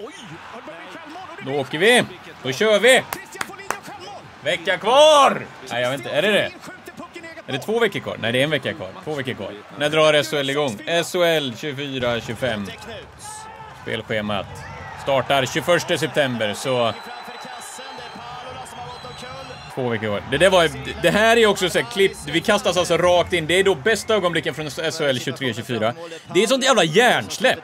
Då åker vi. Då kör vi. Vecka kvar. Nej, jag vet inte. Är det? Är det 2 veckor kvar? Nej, det är en vecka kvar. 2 veckor kvar. När drar SHL igång? SHL 24-25. Spelschemat startar 21 september, så 2 veckor kvar. Det här är också så här klipp. Vi kastas alltså rakt in. Det är då bästa ögonblicken från SHL 23-24. Det är ett sånt jävla hjärnsläpp.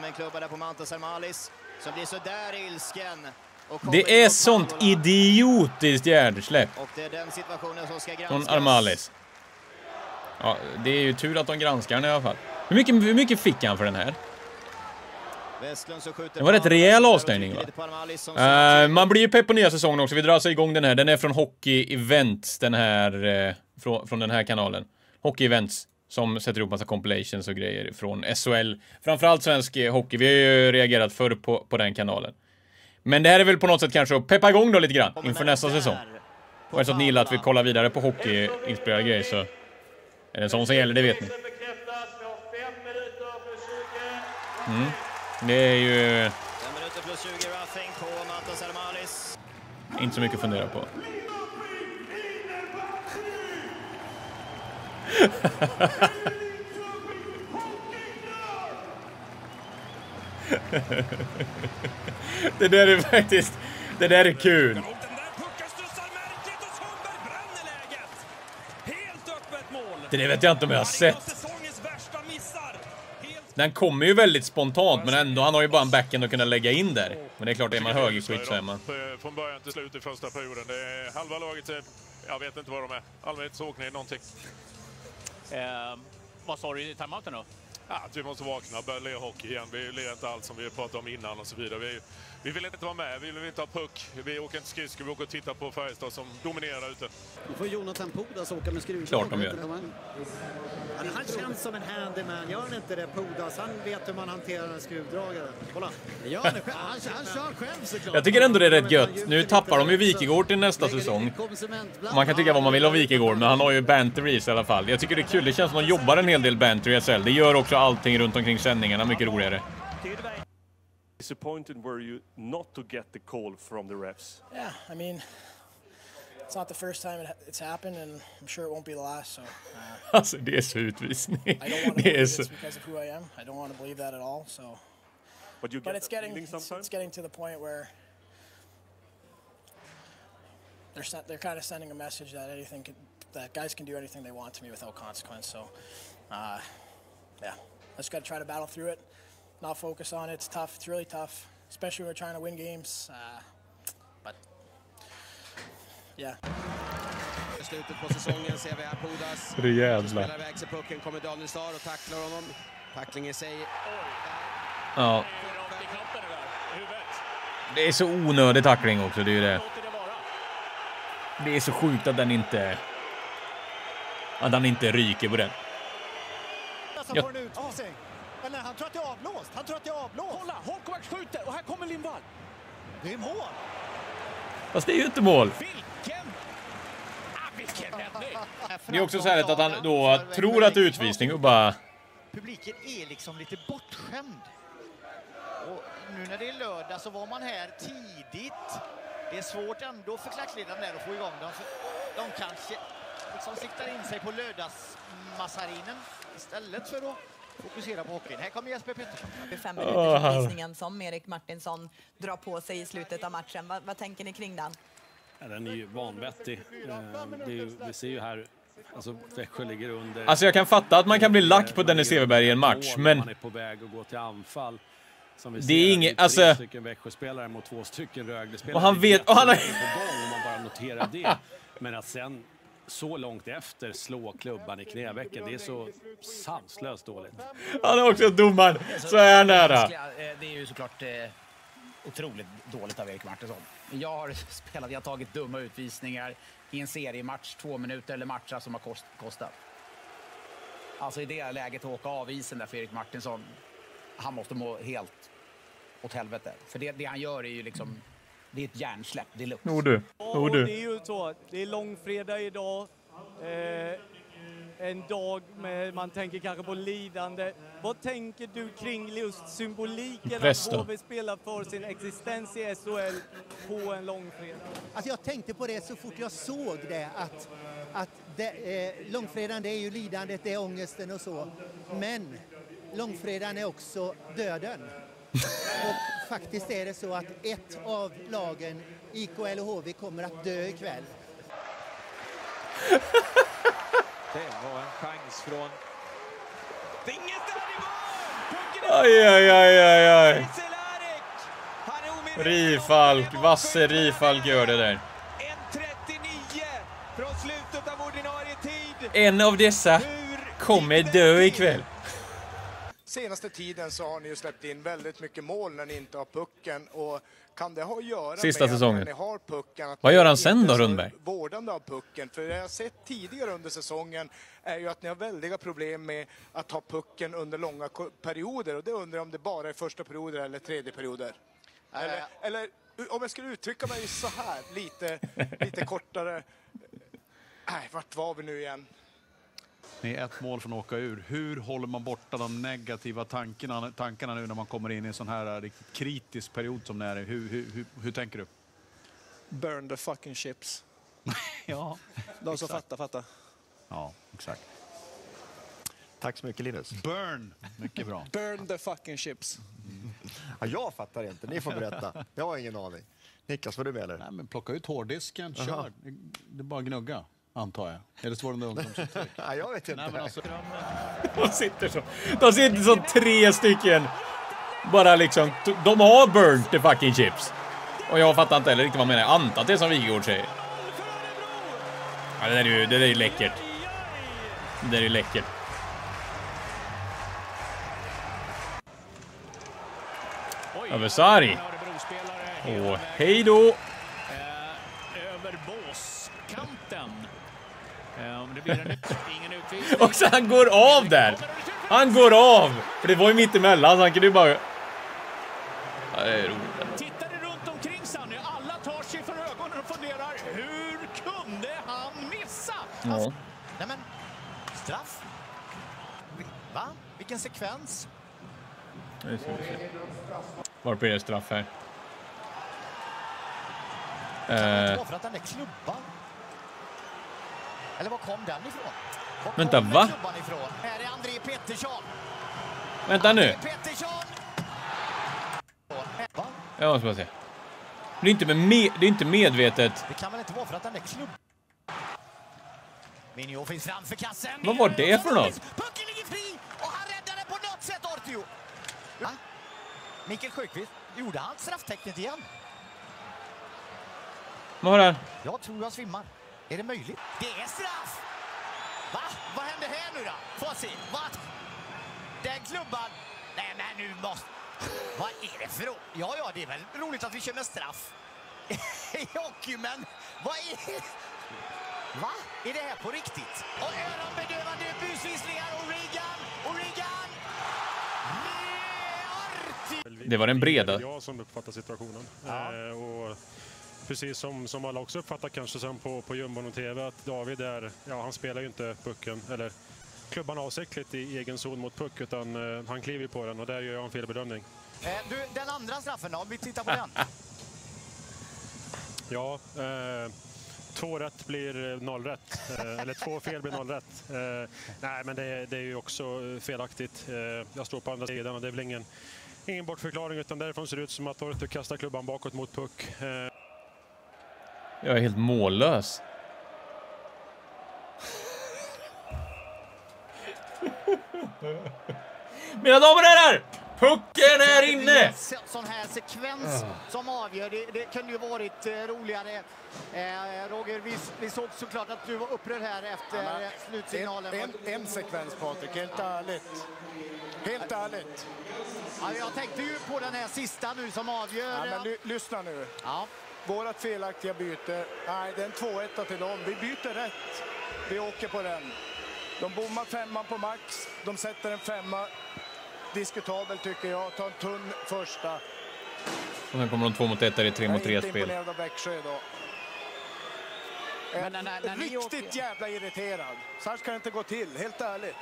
Det är sånt idiotiskt hjärnsläpp från Armalis. Ja, det är ju tur att de granskar den i alla fall. Hur mycket fick han för den här? Det var rätt rejäl avstängning, va? Man blir ju pepp på nya säsongen också. Vi drar alltså igång den här. Den är från Hockey Events, den här från den här kanalen. Hockey Events, som sätter ihop massa compilations och grejer från SHL. Framförallt svensk hockey. Vi har ju reagerat förr på den kanalen. Men det här är väl på något sätt kanske att peppa igång då lite grann inför nästa säsong. Och är så att ni gillar att vi kollar vidare på hockey-inspirerade grejer, så är det en sån som gäller, det vet ni. Det är ju inte så mycket att fundera på. Det där är faktiskt, det där är kul. Det där vet jag inte om jag har sett. Den kommer ju väldigt spontant, men ändå, han har ju bara en backen att kunna lägga in där. Men det är klart, är man högerskytt så är man. Från början till slut i första perioden. Det är halva laget, jag vet inte vad de är. Allmänt så åker ni någonting. Vad sa du i timeouten då? Ja, att vi måste vakna, börja lira hockey igen. Vi lirar inte allt som vi pratade om innan och så vidare. Vi vill inte vara med, vi vill inte ha puck. Vi åker inte skridskor, vi åker och tittar på Färjestad som dominerar ute. Nu får Jonathan Pudas åka med skruv. Klart de gör. Han känns som en handyman, gör han inte det, Pudas? Han vet hur man hanterar en skruvdragare. Kolla, gör han kör själv såklart. Jag tycker ändå det är rätt gött. Nu tappar de ju Wikegård till nästa säsong. Man kan tycka vad man vill om Wikegård, men han har ju banter i alla fall. Jag tycker det är kul, det känns som att de jobbar en hel del banter i SHL. Det gör också allting runt omkring sändningarna mycket roligare. Disappointed were you not to get the call from the refs? Yeah, I mean, it's not the first time it's happened, and I'm sure it won't be the last. So, alltså det är så utvisning. I don't want to believe it's because of who I am. I don't want to believe that at all. So, but it's getting to the point where they're kind of sending a message that that guys can do anything they want to me without consequence. So, yeah, I just got to try to battle through it. Not focus on it. It's tough. It's really tough, especially when we're trying to win games. But yeah. I slutet på säsongen ser vi här Pudas. Det är jävla. Spelar iväg sig pucken, kommer Daniel Star och tacklar honom. Tackling i sig. Ja. Det är så onödig tackling också, det är ju det. Det är så sjukt att han inte ryker på den. Ja. Men han tror att det är avblåst. Kolla, Holkovac skjuter och här kommer Lindvall. Det är mål. Fast det är ju inte mål. Vilken räddning. Det är också så här att han då tror att utvisning och bara... Publiken är liksom lite bortskämd. Och nu när det är lördag så var man här tidigt. Det är svårt ändå för klackledaren där att få igång dem. De kanske liksom siktar in sig på lördagsmassarinen istället för att fokusera på hockeyn. Här kommer Jesper Pettersson. 5 minuters utvisningen som Erik Martinsson drar på sig i slutet av matchen. Vad tänker ni kring den? Ja, den är ju vanvettig. Vi ser ju här, alltså Växjö ligger under. Alltså jag kan fatta att man kan bli lack på Dennis Everberg i en match, men man är på väg att gå till anfall. Som vi det är inget, alltså 3 stycken Växjö-spelare mot 2 stycken Rögle-spelare. Och han vet, och han har... om man bara noterar det. Men att sen så långt efter slå klubban i knävecken, det är så sanslöst dåligt. Han är också domaren, så är han nära. Det är ju såklart otroligt dåligt av Erik Martinsson. Jag har tagit dumma utvisningar i en seriematch, 2 minuter eller matcher som har kostat. Alltså i det läget att åka av isen där för Erik Martinsson, han måste må helt åt helvete. För det han gör är ju liksom, det är ett hjärnsläpp, det är lukt. Du. Det är ju så, det är långfredag idag. en dag med, man tänker kanske på lidande. Vad tänker du kring just symboliken att HV spelar för sin existens i SHL på en långfredag? Alltså jag tänkte på det så fort jag såg det, att långfredagen, det är ju lidandet, det är ångesten och så. Men långfredagen är också döden. Och faktiskt är det så att ett av lagen, IK eller HV, kommer att dö ikväll. Det var en chans från... Aj. Rifalk, Vasse Rifalk gör det där. 1:39 från slutet av ordinarie tid. En av dessa kommer dö ikväll. Senaste tiden så har ni ju släppt in väldigt mycket mål när ni inte har pucken, och kan det ha att göra sista med säsongen. att ni har pucken? Att vad gör han sen då, Rundberg? Vårdande av pucken. För det jag har sett tidigare under säsongen är ju att ni har väldiga problem med att ha pucken under långa perioder, och det undrar om det bara är första perioder eller tredje perioder. Eller om jag skulle uttrycka mig så här, lite kortare. Nej, vart var vi nu igen? Ni är ett mål från att åka ur. Hur håller man borta de negativa tankarna nu när man kommer in i en sån här riktigt kritisk period som det är? Hur tänker du? Burn the fucking chips. Ja, de som fattar. Ja, exakt. Tack så mycket, Linus. Burn, mycket bra. Burn the fucking chips. Ja, jag fattar inte, ni får berätta. Jag har ingen aning. Niklas, vad du med eller? Nej, men plocka ut hårddisken, kör. Det är bara gnugga, antar jag. Eller så var det en ungdomsuttryck. Nej, jag vet inte. Nej, men alltså... De sitter som 3 stycken. Bara liksom, de har burnt the fucking chips. Och jag fattar inte heller riktigt vad man menar. Jag antar att det är som Wigegård säger. Ja, det där är ju läckert. Det där är ju läckert. Över Sari. Och hej då. Över båskanten. Det blir ingen utvisning. Och så han går av där. Han går av. För det var ju mitt emellan, så han kunde ju bara... Ja, det är roligt. Tittar det runt omkring Sanny. Alla tar sig för ögonen och funderar, hur kunde han missa? Ja. Alltså, nej men, straff. Va? Vilken sekvens. Det ska vi se. Var blir det straff här? Kan man inte offra den där klubban? Eller var kom den ifrån? Vänta, va? Här är André Pettersson. Vänta nu. Pettersson. Jag måste bara se. Det är inte medvetet. Det kan väl inte vara för att den där klubban... Minio finns framför kassen. Vad var det för något? Pucken ligger fri och han räddade på något sätt, Ortio. Va? Mikael Sjöqvist, gjorde han strafftecknet igen? Vad har han? Jag tror jag svimmar. Är det möjligt? Det är straff! Va? Vad händer här nu då? Får se. Vad? Den klubban. Nej, men nu måste... Vad är det för... Ja, det är väl roligt att vi kör med straff. I hockey, men vad är... Va? Är det här på riktigt? Och öronbedövande busvisslingar. O'Regan! Det var den breda. Jag som uppfattar situationen. Och precis som alla också uppfattar kanske sen på jumbon och TV, att David är, han spelar ju inte pucken eller klubban avsiktligt i egen zon mot puck, utan han kliver på den, och där gör jag en felbedömning. Du, den andra straffen då, vi tittar på den. Ja, 2 rätt blir 0 rätt. Eller 2 fel blir 0 rätt. Nej, men det är ju också felaktigt. Jag står på andra sidan, och det är väl ingen bortförklaring, utan därifrån ser det ut som att Ortio kastar klubban bakåt mot puck. Jag är helt mållös. Mina damer och herrar! Pucken är inne! Sån här sekvens som avgör. Det kunde ju varit roligare. Roger, vi såg såklart att du var upprörd här efter slutsignalen. En sekvens, Patrik, helt ärligt. Helt ärligt. Ja, jag tänkte ju på den här sista nu som avgör. Ja, men lyssna nu. Ja. Vårat felaktiga byte. Nej, det är en 2-1 till dem. Vi byter rätt. Vi åker på den. De bommar 5 på max. De sätter en 5. Diskutabel tycker jag. Ta en tunn första. Och sen kommer de 2 mot 1 där i 3 mot 3 spel. Jag är inte imponerad av Växjö idag. Men när ni riktigt jävla irriterad. Så här ska det inte gå till, helt ärligt.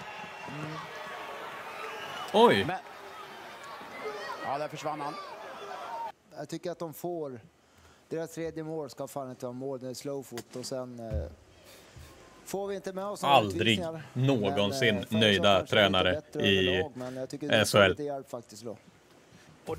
Oj. Men... Ja, där försvann han. Jag tycker att de får... Deras tredje mål ska fan inte vara mål, det är slowfoot. Och sen får vi inte med oss aldrig någonsin nöjda tränare i SHL. Faktiskt då. Och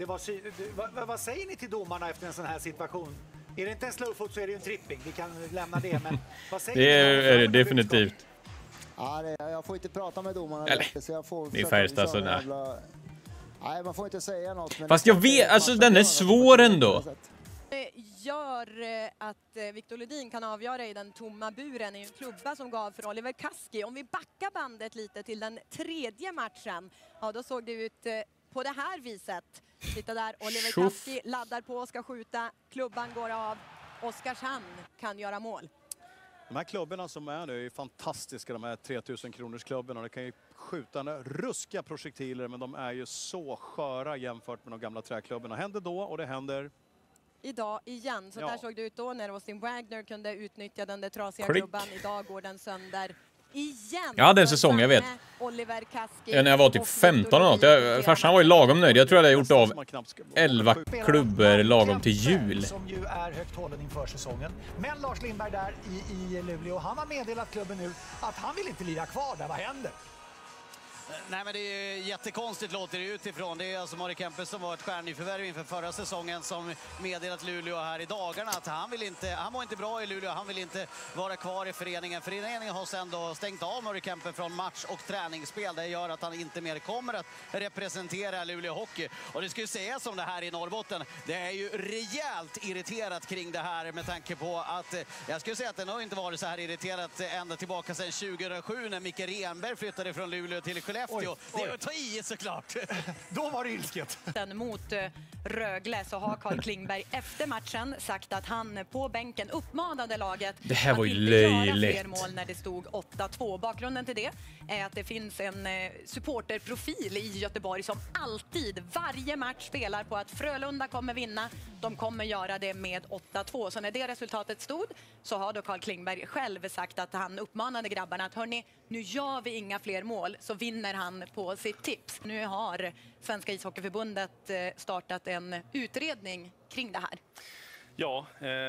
vad säger ni till domarna efter en sån här situation? Är det inte en slowfoot så är det ju en tripping. Vi kan lämna det, men vad säger det är det definitivt. Ja, jag får inte prata med domarna. Eller, så jag får det är Färjestad så nej. Nej, man får inte säga något. Men fast jag vet, alltså den är svår ändå. Gör att Victor Ledin kan avgöra i den tomma buren i en klubba som gav för Oliver Kaski. Om vi backar bandet lite till den tredje matchen, ja då såg det ut på det här viset. Titta där, Oliver Kaski laddar på, ska skjuta, klubban går av, Oskarshamn kan göra mål. De här klubborna som är nu är fantastiska, de här 3000 kronors klubborna. Det kan ju skjuta ruskiga projektiler, men de är ju så sköra jämfört med de gamla träklubborna. Händer då och det händer idag igen. Så där såg det ut då när Austin Wagner kunde utnyttja den där trasiga Klick. klubban. Idag går den sönder igen. Jag hade en säsong, jag vet. Oliver Kaski. När jag var typ 15 eller något. Farsan var ju lagom nöjd. Jag tror jag hade gjort av 11 klubbor lagom till jul. Som ju är högt hållen inför säsongen. Men Lars Lindberg där i Luleå, han har meddelat klubben nu att han vill inte lira kvar där. Vad händer? Nej, men det är jättekonstigt låter det utifrån. Det är alltså Mari Kempe som var ett stjärnyförvärv inför förra säsongen som meddelat Luleå här i dagarna att han var inte bra i Luleå, han vill inte vara kvar i föreningen. Föreningen har sedan då stängt av Mari Kempe från match- och träningsspel. Det gör att han inte mer kommer att representera Luleå Hockey. Och det ska ju sägas om det här i Norrbotten. Det är ju rejält irriterat kring det här med tanke på att jag skulle säga att det har inte varit så här irriterat ända tillbaka sedan 2007 när Micke Renberg flyttade från Luleå till Skellefteå. Det var ta i såklart. Då var det ilsket. Mot Rögle så har Carl Klingberg efter matchen sagt att han på bänken uppmanade laget det här var ju att inte göra löjligt. fler mål när det stod 8-2. Bakgrunden till det är att det finns en supporterprofil i Göteborg som alltid, varje match spelar på att Frölunda kommer vinna. De kommer göra det med 8-2. Så när det resultatet stod så har då Carl Klingberg själv sagt att han uppmanade grabbarna att hörni, nu gör vi inga fler mål så vinner han på sitt tips. Nu har Svenska ishockeyförbundet startat en utredning kring det här. Ja,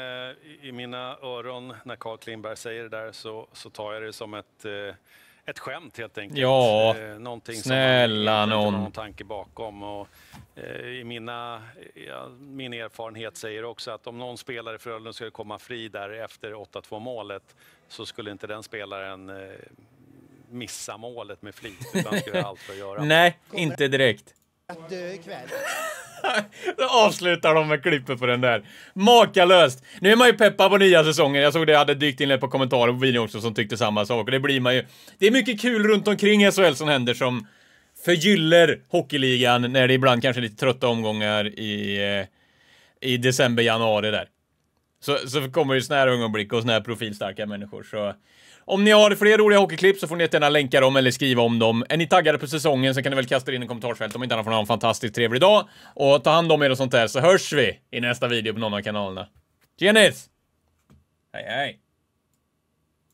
i mina öron när Carl Klingberg säger det där så tar jag det som ett skämt helt enkelt. Ja, någonting snälla som man inte har någon. någon tanke bakom. Och, i min erfarenhet säger också att om någon spelare för Frölunda skulle komma fri där efter 8-2 målet så skulle inte den spelaren missa målet med flit utan skulle göra allt för att göra. Nej, inte direkt. Att dö ikväll. Då avslutar de med klippet på den där. Makalöst. Nu är man ju peppad på nya säsonger. Jag såg det hade dykt in ett par kommentarer på videon också som tyckte samma sak. Och det blir man ju. Det är mycket kul runt omkring SHL som händer som förgyller hockeyligan när det ibland kanske är lite trötta omgångar i december, januari där. Så kommer ju såna här ögonblick och såna här profilstarka människor. Så om ni har fler roliga hockeyklipp så får ni gärna länka dem eller skriva om dem. Är ni taggade på säsongen så kan ni väl kasta in en kommentarsfält om inte annat får ni ha en fantastiskt trevlig dag. Och ta hand om er och sånt där så hörs vi i nästa video på någon av kanalerna. Tjenis! Hej hej!